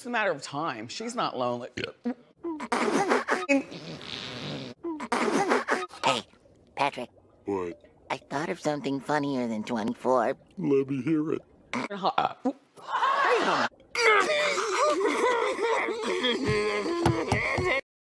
a matter of time. She's not lonely. Yeah. Hey, Patrick. What? I thought of something funnier than 24. Let me hear it. Hey,